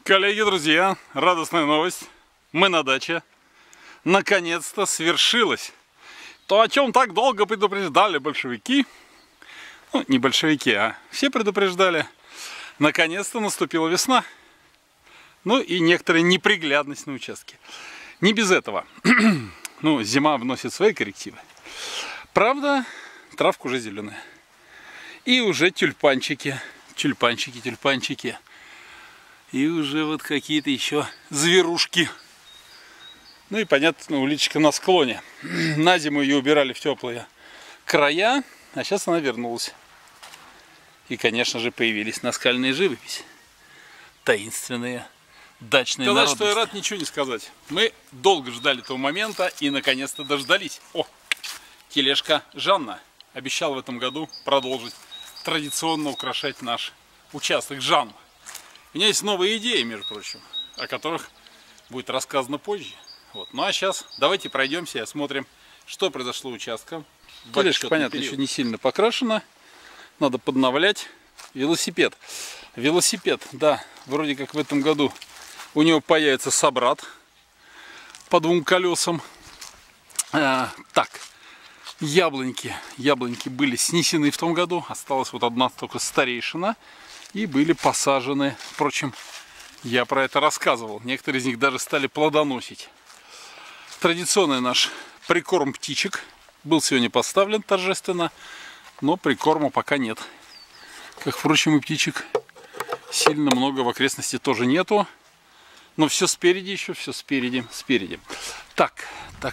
Коллеги, друзья, радостная новость. Мы на даче. Наконец-то свершилось то, о чем так долго предупреждали большевики. Ну, не большевики, а все предупреждали. Наконец-то наступила весна. Ну и некоторая неприглядность на участке. Не без этого. Ну, зима вносит свои коррективы. Правда, травка уже зеленая. И уже тюльпанчики. Тюльпанчики. И уже вот какие-то еще зверушки. Ну и, понятно, улиточка на склоне. На зиму ее убирали в теплые края, а сейчас она вернулась. И, конечно же, появились наскальные живописи. Таинственные дачные народности. Сказать, что я рад, ничего не сказать. Мы долго ждали этого момента и, наконец-то, дождались. О, тележка Жанна обещал в этом году продолжить традиционно украшать наш участок. Жанна. У меня есть новые идеи, между прочим, о которых будет рассказано позже. Вот. Ну а сейчас давайте пройдемся и осмотрим, что произошло участком. Тележка, понятно, еще не сильно покрашена. Надо подновлять. Велосипед. Велосипед, да, вроде как в этом году у него появится собрат по двум колесам. Так, яблоньки были снесены в том году. Осталась вот одна только старейшина. И были посажены, впрочем, я про это рассказывал. Некоторые из них даже стали плодоносить. Традиционный наш прикорм птичек был сегодня поставлен торжественно, но прикорма пока нет. Как, впрочем, и птичек сильно много в окрестности тоже нету. Но все спереди еще, все спереди. Так.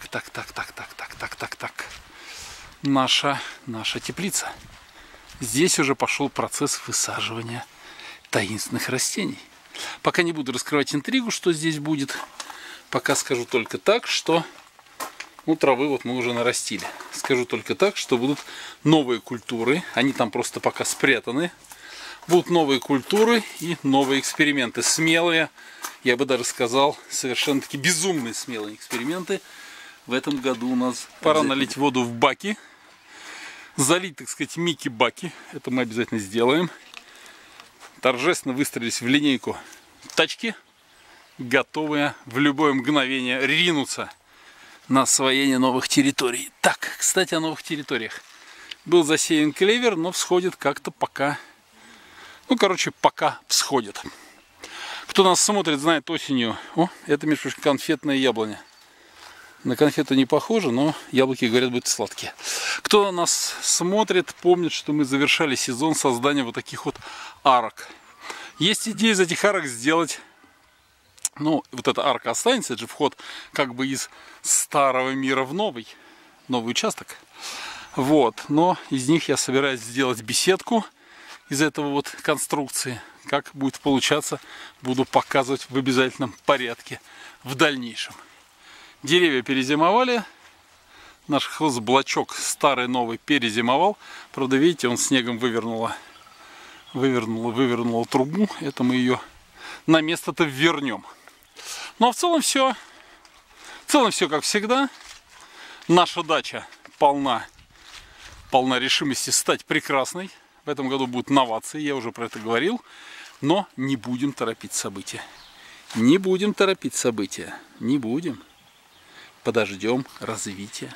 Наша теплица. Здесь уже пошел процесс высаживания таинственных растений. Пока не буду раскрывать интригу, что здесь будет. Пока скажу только так, что травы вот мы уже нарастили. Скажу только так, что будут новые культуры. Они там просто пока спрятаны. Будут новые культуры и новые эксперименты. Смелые, я бы даже сказал, совершенно таки безумные смелые эксперименты. В этом году у нас пора налить воду в баки. Залить, так сказать, Микки-баки. Это мы обязательно сделаем. Торжественно выстроились в линейку тачки, готовые в любое мгновение ринуться на освоение новых территорий. Так, кстати, о новых территориях. Был засеян клевер, но всходит как-то пока... пока всходит. Кто нас смотрит, знает осенью. О, это, между прочим, конфетная яблоня. На конфету не похоже, но яблоки, говорят, будут сладкие. Кто нас смотрит, помнит, что мы завершали сезон создания вот таких вот арок. Есть идея из этих арок сделать... вот эта арка останется, это же вход как бы из старого мира в новый участок. Вот, но из них я собираюсь сделать беседку из этого вот конструкции. Как будет получаться, буду показывать в обязательном порядке в дальнейшем. Деревья перезимовали. Наш хозблочок старый новый перезимовал. Правда, видите, он снегом вывернула трубу. Это мы ее на место-то вернем. Ну а в целом все. Как всегда. Наша дача полна решимости стать прекрасной. В этом году будут новации, я уже про это говорил. Но не будем торопить события. Не будем. Подождем развития.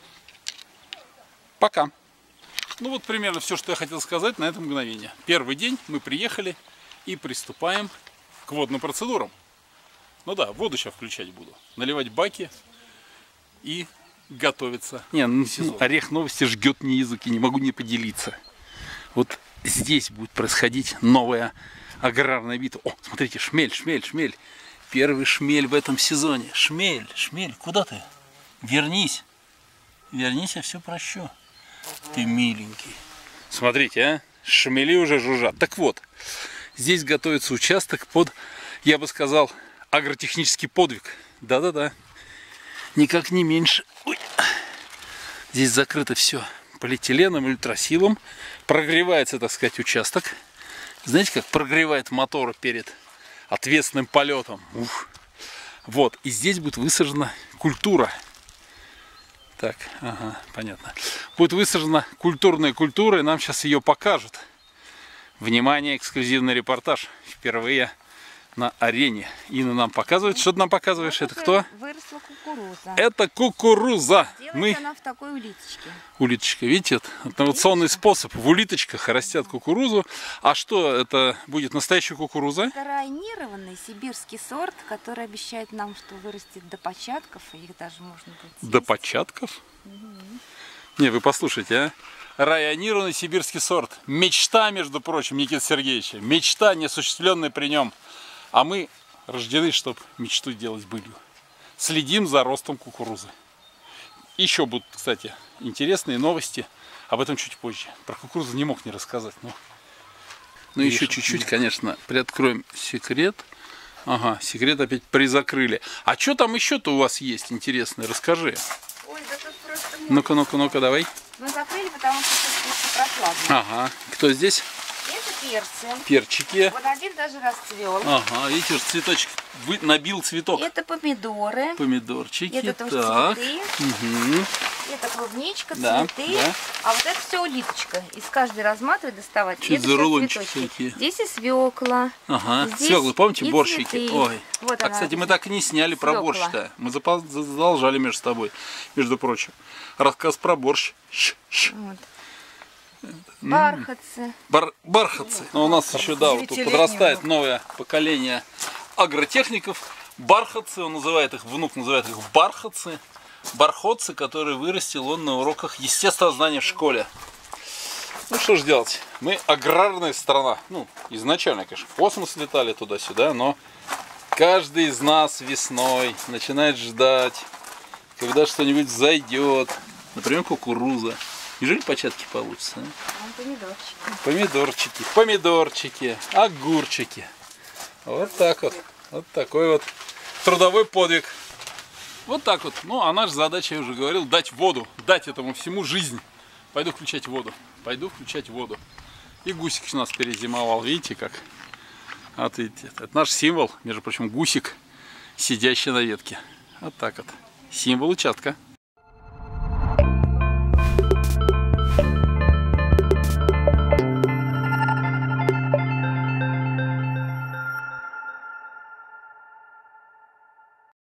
Пока. Ну вот примерно все, что я хотел сказать на это мгновение. Первый день мы приехали и приступаем к водным процедурам. Ну да, воду сейчас включать буду. Наливать баки и готовиться. Орех новости жгет мне язык, и не могу не поделиться. Вот здесь будет происходить новая аграрная битва. О, смотрите, шмель. Первый шмель в этом сезоне. Шмель, куда ты? Вернись, я все прощу. Ты миленький. Смотрите, а? Шмели уже жужжат. Так вот, здесь готовится участок под, я бы сказал, агротехнический подвиг. Да. Никак не меньше. Ой. Здесь закрыто все полиэтиленом, ультрасилом. Прогревается, так сказать, участок. Знаете, как прогревает мотор перед ответственным полетом. Ух. Вот, и здесь будет высажена культура. Так, ага, понятно. Будет высажена культурная культура, и нам сейчас ее покажут. Внимание, эксклюзивный репортаж. Впервые на арене. Инна нам показывает. Что ты нам показываешь? Вот Это кто? Выросла кукуруза. Это кукуруза. Делается она в такой улиточке. Улиточка, видите, инновационный способ. В улиточках растят кукурузу. А что, это будет настоящая кукуруза? Это районированный сибирский сорт, который обещает нам, что вырастет до початков, и их даже можно будет съесть. До початков? Не, вы послушайте, а. Районированный сибирский сорт. Мечта, между прочим, Никиты Сергеевича. Мечта, неосуществленная при нем. А мы рождены, чтобы мечту делать былью. Следим за ростом кукурузы. Еще будут, кстати, интересные новости. Об этом чуть позже. Про кукурузу не мог не рассказать. Ну еще чуть-чуть, конечно, приоткроем секрет. Ага, секрет опять призакрыли. А что там еще-то у вас есть интересное? Расскажи. Ой, да тут просто... Ну-ка, ну-ка, ну-ка, давай. Мы закрыли, потому что тут прохладно. Ага. Кто здесь? Это перцы. Перчики. Вот один даже расцвел. Ага, видите, уж цветочек набил цветок. Это помидоры. Помидорчики. Это тоже так. цветы. Угу. Это клубничка, Да, цветы. да. А вот это все улиточка. Из каждой разматывать, доставать. Что это за всё рулончики цветочки. такие? Здесь и свекла. Ага, Здесь свеклы, помните, и борщики? цветы. Ой. Вот А, она, кстати, мы так и не сняли про свекла. борщ-то. Мы задолжали между собой, между прочим. Рассказ про борщ. Вот. Бархатцы. Бархатцы. Но у нас еще, да, вот тут подрастает новое поколение агротехников. Бархатцы, он называет их, внук называет их бархатцы. Бархотцы, которые вырастил он на уроках естествознания в школе. Ну что ж делать, мы аграрная страна. Ну, изначально, конечно, в космос летали туда-сюда, но каждый из нас весной начинает ждать, когда что-нибудь зайдет. Например, кукуруза. Неужели початки получится? А? Помидорчики. Помидорчики, помидорчики, огурчики. Вот так вот. Вот такой вот трудовой подвиг. Вот так вот. Ну, а наша задача, я уже говорил, дать воду. Дать этому всему жизнь. Пойду включать воду. Пойду включать воду. И гусик у нас перезимовал. Видите как? Вот видите. Это наш символ. Между прочим, гусик, сидящий на ветке. Вот так вот. Символ участка.